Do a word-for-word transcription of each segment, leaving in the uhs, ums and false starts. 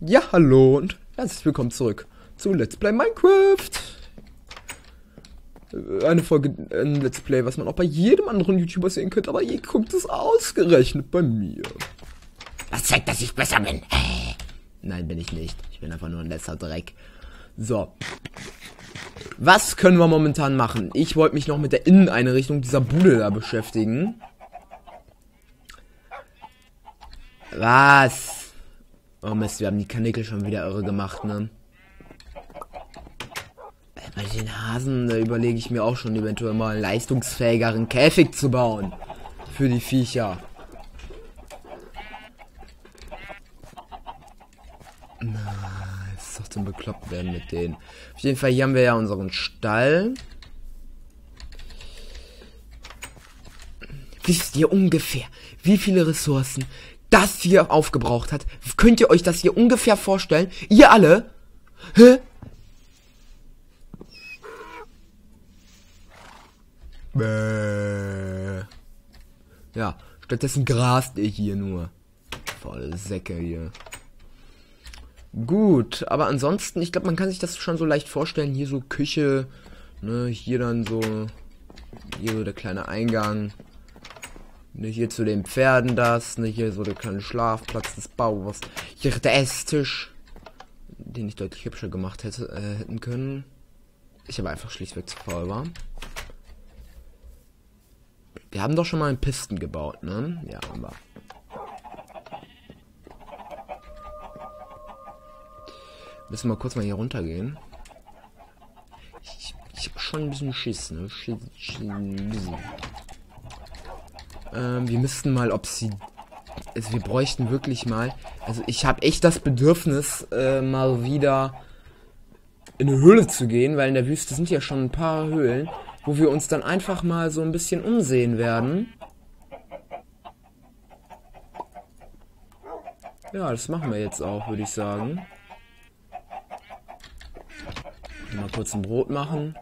Ja, hallo und herzlich willkommen zurück zu Let's Play Minecraft. Eine Folge, ein Let's Play, was man auch bei jedem anderen YouTuber sehen könnte, aber ihr guckt es ausgerechnet bei mir. Das zeigt, dass ich besser bin. Nein, bin ich nicht. Ich bin einfach nur ein letzter Dreck. So. Was können wir momentan machen? Ich wollte mich noch mit der Inneneinrichtung dieser Bude da beschäftigen. Was? Oh Mist, wir haben die Kanickel schon wieder irre gemacht, ne? Bei den Hasen, da überlege ich mir auch schon eventuell mal einen leistungsfähigeren Käfig zu bauen. Für die Viecher. Na, es ist doch zum bekloppt werden mit denen. Auf jeden Fall, hier haben wir ja unseren Stall. Wisst ihr ungefähr, wie viele Ressourcen das hier aufgebraucht hat? Könnt ihr euch das hier ungefähr vorstellen? Ihr alle? Hä? Bäh. Ja, stattdessen grast ihr hier nur. Volle Säcke hier. Gut, aber ansonsten, ich glaube, man kann sich das schon so leicht vorstellen. Hier so Küche, ne, hier dann so, hier so der kleine Eingang. Ne, hier zu den Pferden das, ne, hier so der kleine Schlafplatz des Bauers. Hier der Esstisch, den ich deutlich hübscher gemacht hätte, äh, hätten können. Ich aber einfach schlichtweg zu faul war. Wir haben doch schon mal einen Pisten gebaut, ne? Ja, haben wir. Müssen wir kurz mal hier runtergehen. Ich, ich habe schon ein bisschen Schiss, ne? Schiss, Schiss, ein bisschen. Ähm, wir müssten mal, ob sie... Also wir bräuchten wirklich mal... Also ich habe echt das Bedürfnis, äh, mal wieder in eine Höhle zu gehen, weil in der Wüste sind ja schon ein paar Höhlen, wo wir uns dann einfach mal so ein bisschen umsehen werden. Ja, das machen wir jetzt auch, würde ich sagen. Mal kurz ein Brot machen.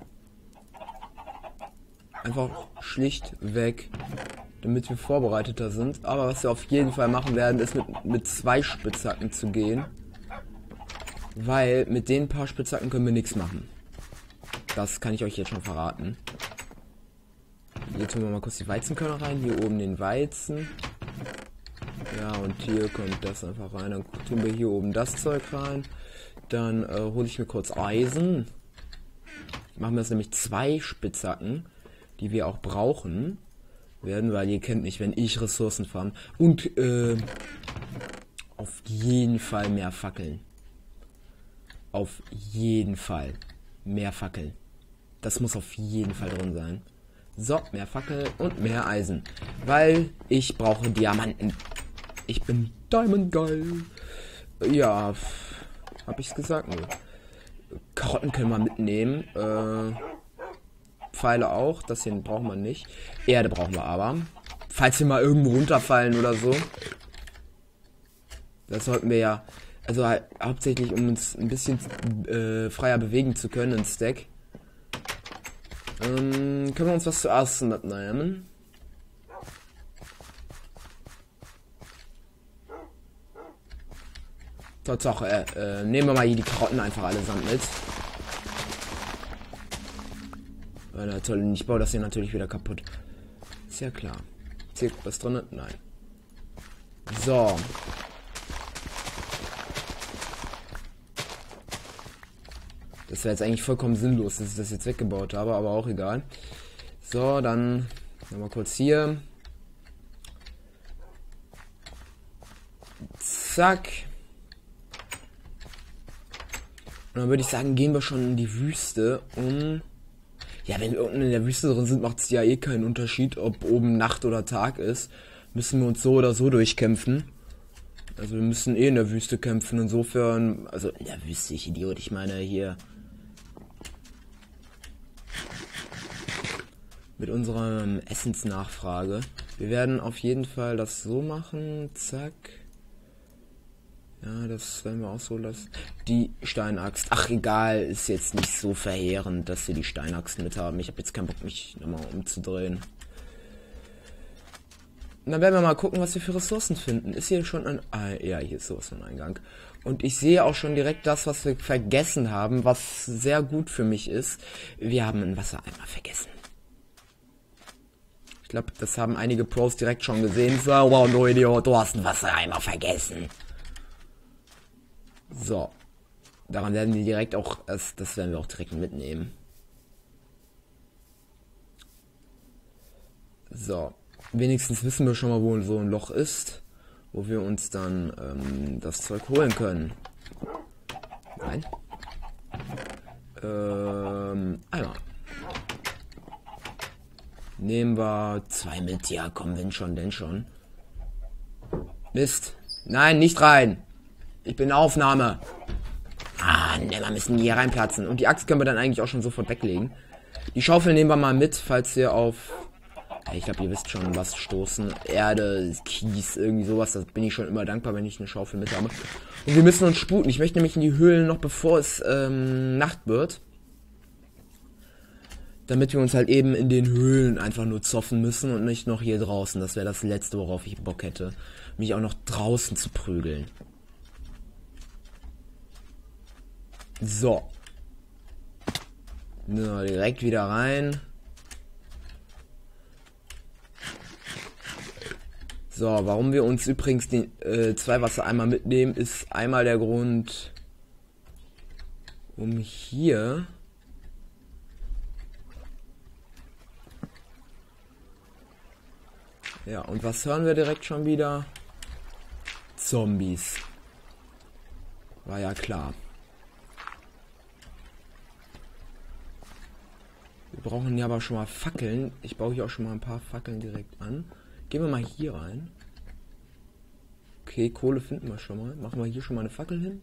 Einfach schlichtweg, damit wir vorbereiteter sind. Aber was wir auf jeden Fall machen werden, ist mit, mit zwei Spitzhacken zu gehen. Weil mit den paar Spitzhacken können wir nichts machen. Das kann ich euch jetzt schon verraten. Hier tun wir mal kurz die Weizenkörner rein. Hier oben den Weizen. Ja, und hier kommt das einfach rein. Dann tun wir hier oben das Zeug rein. Dann äh, hole ich mir kurz Eisen. Machen wir jetzt nämlich zwei Spitzhacken, die wir auch brauchen werden, weil ihr kennt mich, wenn ich Ressourcen farm. Und äh, auf jeden Fall mehr Fackeln. Auf jeden Fall mehr Fackeln. Das muss auf jeden Fall drin sein. So, mehr Fackel und mehr Eisen. Weil ich brauche Diamanten. Ich bin Diamond geil. Ja, hab ich's gesagt? Nee. Karotten können wir mitnehmen. Äh, Pfeile auch. Das hier brauchen wir nicht. Erde brauchen wir aber. Falls wir mal irgendwo runterfallen oder so. Das sollten wir ja... Also halt, hauptsächlich, um uns ein bisschen äh, freier bewegen zu können, ein Stack. Ähm, können wir uns was zu essen mitnehmen? Tatsache, äh, äh, nehmen wir mal hier die Karotten einfach allesamt mit. Äh, na toll, ich baue das hier natürlich wieder kaputt. Ist ja klar. Ist hier was drin? Nein. So. Das wäre jetzt eigentlich vollkommen sinnlos, dass ich das jetzt weggebaut habe, aber auch egal. So, dann nochmal kurz hier. Zack. Und dann würde ich sagen, gehen wir schon in die Wüste, um... Ja, wenn wir unten in der Wüste drin sind, macht es ja eh keinen Unterschied, ob oben Nacht oder Tag ist. Müssen wir uns so oder so durchkämpfen. Also wir müssen eh in der Wüste kämpfen, insofern... Also in der Wüste, ich Idiot, ich meine hier... Mit unserer Essensnachfrage. Wir werden auf jeden Fall das so machen. Zack. Ja, das werden wir auch so lassen. Die Steinaxt. Ach, egal. Ist jetzt nicht so verheerend, dass wir die Steinaxt mit haben. Ich habe jetzt keinen Bock, mich nochmal umzudrehen. dann werden wir mal gucken, was wir für Ressourcen finden. Ist hier schon ein... Ah, ja, hier ist sowas ein Eingang. Und ich sehe auch schon direkt das, was wir vergessen haben, was sehr gut für mich ist. Wir haben einen Wassereimer vergessen. Ich glaube, das haben einige Pros direkt schon gesehen. So, wow, du Idiot, du hast einen Wassereimer vergessen. So. Daran werden die direkt auch... Das, das werden wir auch direkt mitnehmen. So. Wenigstens wissen wir schon mal, wo so ein Loch ist, wo wir uns dann ähm, das Zeug holen können. Nein. Ähm, einmal. Nehmen wir zwei mit. Ja, komm, wenn schon, denn schon. Mist. Nein, nicht rein. Ich bin Aufnahme. Ah, ne, wir müssen hier reinplatzen. Und die Axt können wir dann eigentlich auch schon sofort weglegen. Die Schaufel nehmen wir mal mit, falls wir auf... Ich glaube, ihr wisst schon, was stoßen. Erde, Kies, irgendwie sowas. Da bin ich schon immer dankbar, wenn ich eine Schaufel mit habe. Und wir müssen uns sputen. Ich möchte nämlich in die Höhlen noch bevor es ähm, Nacht wird. Damit wir uns halt eben in den Höhlen einfach nur zoffen müssen und nicht noch hier draußen. Das wäre das Letzte, worauf ich Bock hätte. Mich auch noch draußen zu prügeln. So. Na, direkt wieder rein. So, warum wir uns übrigens die äh, zwei Wassereimer mitnehmen, ist einmal der Grund, um hier ja, und was hören wir direkt schon wieder? Zombies. War ja klar. Wir brauchen ja aber schon mal Fackeln. Ich baue hier auch schon mal ein paar Fackeln direkt an. Gehen wir mal hier rein. Okay, Kohle finden wir schon mal. Machen wir hier schon mal eine Fackel hin.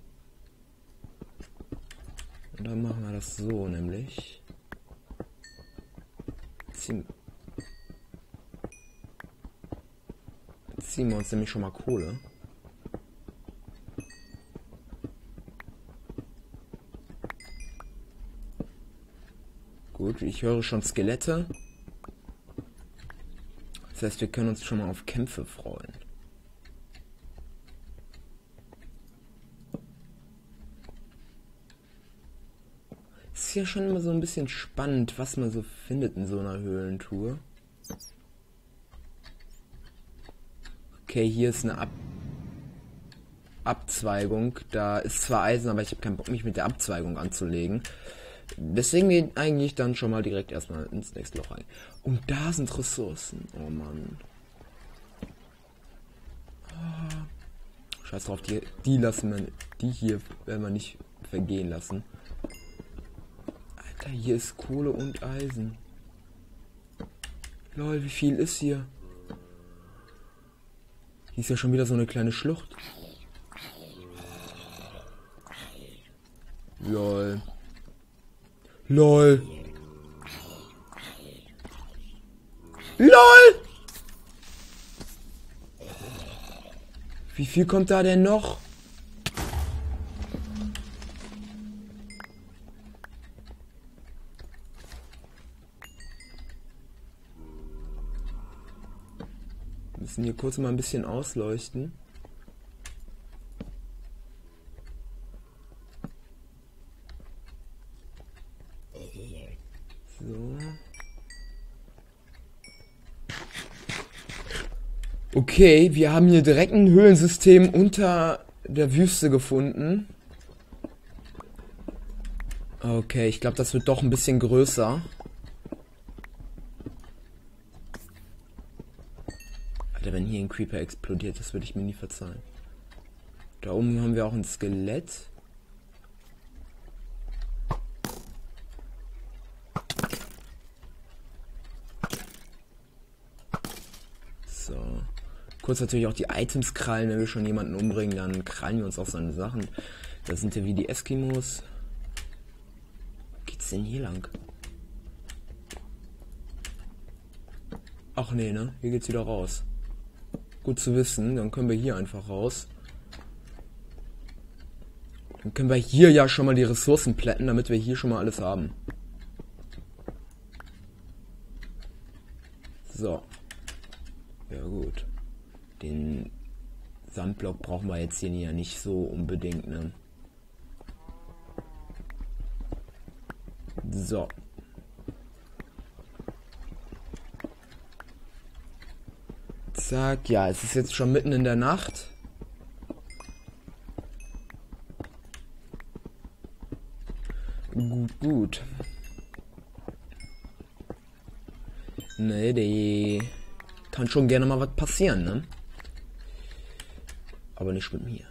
Und dann machen wir das so, nämlich. Ziehen, ziehen wir uns nämlich schon mal Kohle. Gut, ich höre schon Skelette. Das heißt, wir können uns schon mal auf Kämpfe freuen. Ist ja schon immer so ein bisschen spannend, was man so findet in so einer Höhlentour. Okay, hier ist eine Ab Abzweigung. Da ist zwar Eisen, aber ich habe keinen Bock, mich mit der Abzweigung anzulegen. Deswegen geht eigentlich dann schon mal direkt erstmal ins nächste Loch rein. Und da sind Ressourcen. Oh Mann. Oh. Scheiß drauf, die, die lassen wir, die hier werden wir nicht vergehen lassen. Alter, hier ist Kohle und Eisen. Lol, wie viel ist hier? Hier ist ja schon wieder so eine kleine Schlucht. Lol. LOL. LOL! Wie viel kommt da denn noch? Wir müssen hier kurz mal ein bisschen ausleuchten. So. Okay, wir haben hier direkt ein Höhlensystem unter der Wüste gefunden. Okay, ich glaube, das wird doch ein bisschen größer. Alter, wenn hier ein Creeper explodiert, das würde ich mir nie verzeihen. Da oben haben wir auch ein Skelett. So. Kurz natürlich auch die Items krallen, wenn wir schon jemanden umbringen, dann krallen wir uns auch seine Sachen. Da sind ja wie die Eskimos. Wo geht's denn hier lang? Ach nee, ne? Hier geht's wieder raus. Gut zu wissen, dann können wir hier einfach raus. Dann können wir hier ja schon mal die Ressourcen plätten, damit wir hier schon mal alles haben. So. Ja gut. Block brauchen wir jetzt hier ja nicht so unbedingt, ne? So. Zack, ja, es ist jetzt schon mitten in der Nacht. Gut, gut. Ne, die kann schon gerne mal was passieren, ne? Aber nicht mit mir.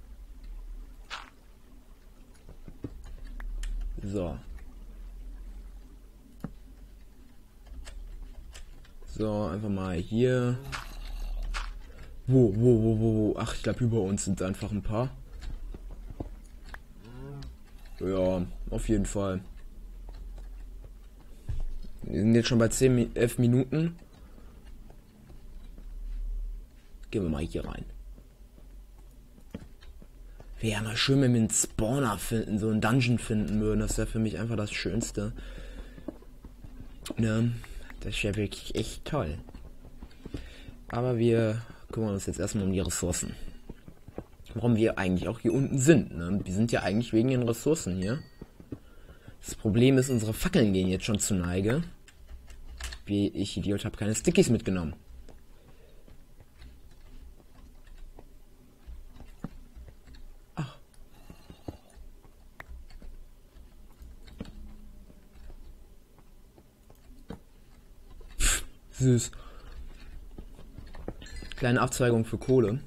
So. So, einfach mal hier. Wo, wo, wo, wo? Ach, ich glaube, über uns sind einfach ein paar. Ja, auf jeden Fall. Wir sind jetzt schon bei zehn, elf Minuten. Gehen wir mal hier rein. Wäre ja mal schön, wenn wir einen Spawner finden, so einen Dungeon finden würden. Das wäre für mich einfach das Schönste. Ne? Das wäre wirklich echt toll. Aber wir kümmern uns jetzt erstmal um die Ressourcen. Warum wir eigentlich auch hier unten sind. Ne? Wir sind ja eigentlich wegen den Ressourcen hier. Das Problem ist, unsere Fackeln gehen jetzt schon zu Neige. Wie ich Idiot habe keine Stickies mitgenommen. Ach. Pff, süß. Kleine Abzweigung für Kohle.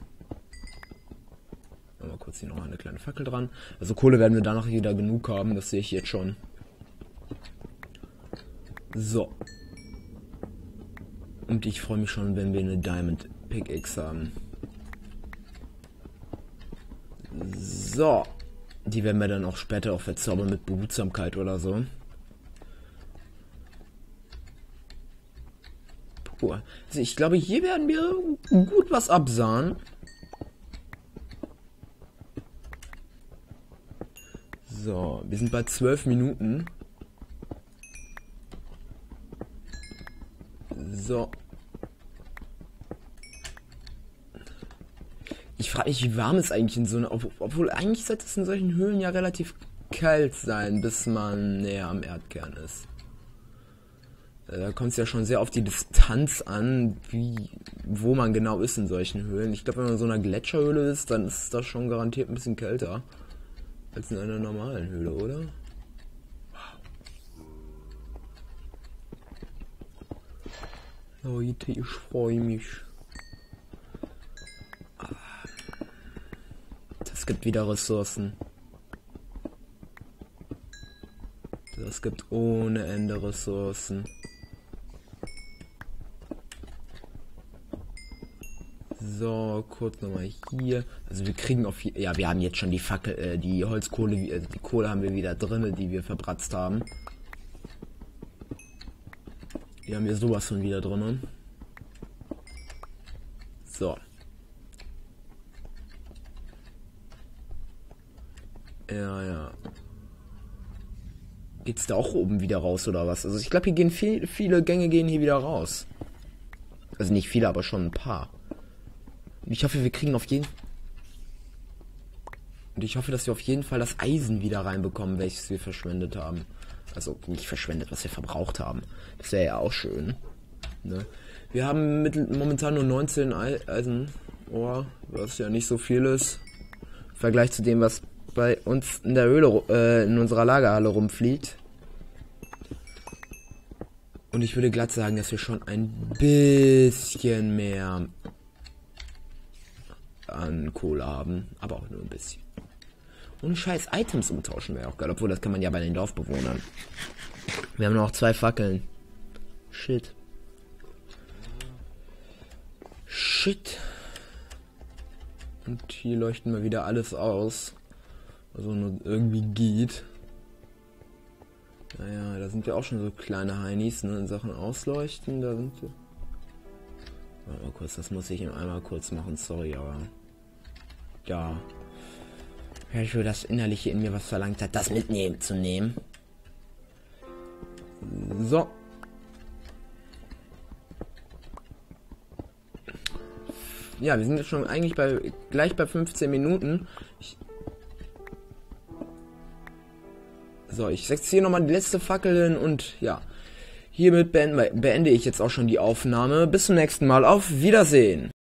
Mal kurz hier noch eine kleine Fackel dran. Also Kohle werden wir danach wieder genug haben, das sehe ich jetzt schon. So. Und ich freue mich schon, wenn wir eine Diamond Pickaxe haben. So. Die werden wir dann auch später auch verzaubern mit Behutsamkeit oder so. Puh. Also ich glaube, hier werden wir gut was absahen. So, wir sind bei zwölf Minuten. So. Ich frage mich, wie warm es eigentlich in so einer... Obwohl, eigentlich sollte es in solchen Höhlen ja relativ kalt sein, bis man näher am Erdkern ist. Da kommt es ja schon sehr auf die Distanz an, wie, wo man genau ist in solchen Höhlen. Ich glaube, wenn man in so einer Gletscherhöhle ist, dann ist das schon garantiert ein bisschen kälter als in einer normalen Höhle, oder? Leute, ich freue mich. Das gibt wieder Ressourcen. Das gibt ohne Ende Ressourcen. So, kurz nochmal hier. Also wir kriegen auf hier. Ja, wir haben jetzt schon die Fackel, äh, die Holzkohle, äh, die Kohle haben wir wieder drin, die wir verbratzt haben. Die haben wir sowas von wieder drin. So. Ja, ja. Geht's da auch oben wieder raus oder was? Also ich glaube, hier gehen viel, viele Gänge gehen hier wieder raus. Also nicht viele, aber schon ein paar. Und ich hoffe, wir kriegen auf jeden... Und ich hoffe, dass wir auf jeden Fall das Eisen wieder reinbekommen, welches wir verschwendet haben. Also nicht verschwendet, was wir verbraucht haben. Das wäre ja auch schön. Ne? Wir haben mit, momentan nur neunzehn Eisen. Oh, was ja nicht so viel ist. Im Vergleich zu dem, was bei uns in der Höhle, äh, in unserer Lagerhalle rumfliegt. Und ich würde glatt sagen, dass wir schon ein bisschen mehr an Kohle haben. Aber auch nur ein bisschen. Und scheiß Items umtauschen wäre auch geil. Obwohl, das kann man ja bei den Dorfbewohnern. Wir haben noch zwei Fackeln. Shit. Shit. Und hier leuchten wir wieder alles aus. Also nur irgendwie geht. Naja, da sind wir auch schon so kleine Heinis, ne, in Sachen Ausleuchten. Da sind wir. Warte mal kurz, das muss ich ihm einmal kurz machen, sorry, aber. Ja. Ja, ich will das Innerliche in mir, was verlangt hat, das mitnehmen zu nehmen. So. ja, wir sind jetzt schon eigentlich bei gleich bei fünfzehn Minuten. Ich, so, ich setze hier nochmal die letzte Fackel hin und ja, hiermit beende, beende ich jetzt auch schon die Aufnahme. Bis zum nächsten Mal. Auf Wiedersehen.